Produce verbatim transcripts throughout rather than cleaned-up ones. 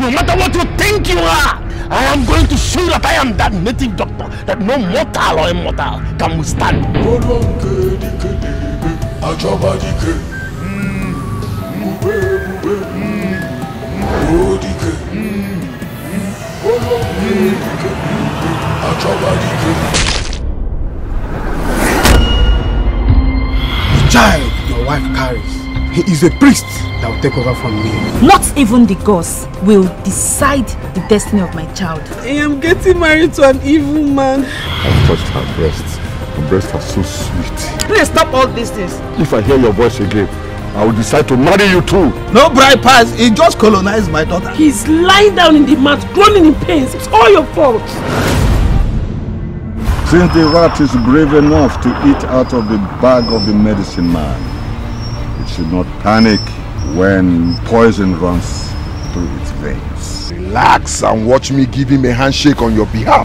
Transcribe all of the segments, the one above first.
No matter what you think you are, I am going to show that I am that native doctor that no mortal or immortal can withstand. The child your wife carries, he is a priest that will take over from me. Not even the gods will decide the destiny of my child. I am getting married to an evil man. I've touched her breast. Her breasts are so sweet. Please stop all these things. If I hear your voice again, I will decide to marry you too. No bride pass, he just colonized my daughter. He's lying down in the mat, groaning in pains. It's all your fault. Since the rat is brave enough to eat out of the bag of the medicine man, it should not panic when poison runs through its veins. Relax and watch me give him a handshake on your behalf.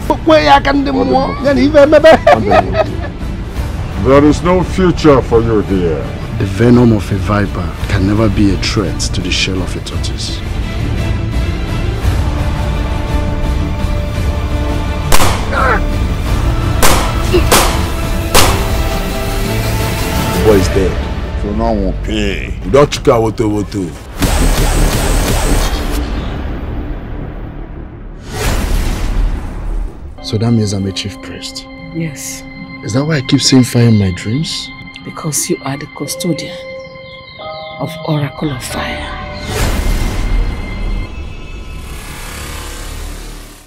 There is no future for you here. The venom of a viper can never be a threat to the shell of a tortoise. The boy is dead. So now I won't pay. You don't check out what to So that means I'm a chief priest. Yes. Is that why I keep seeing fire in my dreams? Because you are the custodian of Oracle of Fire.